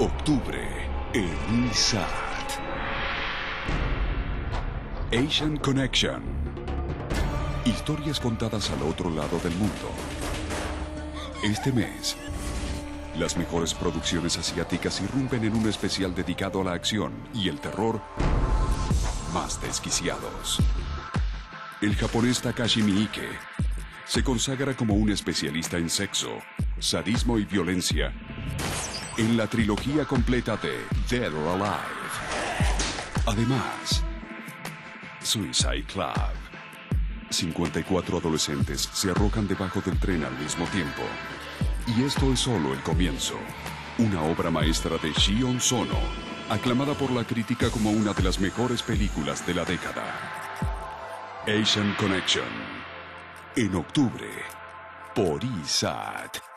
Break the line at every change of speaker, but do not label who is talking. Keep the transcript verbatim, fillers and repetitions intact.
Octubre en I S A T. Asian Connection. Historias contadas al otro lado del mundo. Este mes, las mejores producciones asiáticas irrumpen en un especial dedicado a la acción y el terror más desquiciados. El japonés Takashi Miike se consagra como un especialista en sexo, sadismo y violencia en la trilogía completa de Dead or Alive. Además, Suicide Club. cincuenta y cuatro adolescentes se arrojan debajo del tren al mismo tiempo. Y esto es solo el comienzo. Una obra maestra de Shion Sono, aclamada por la crítica como una de las mejores películas de la década. Asian Connection. En octubre, por I S A T.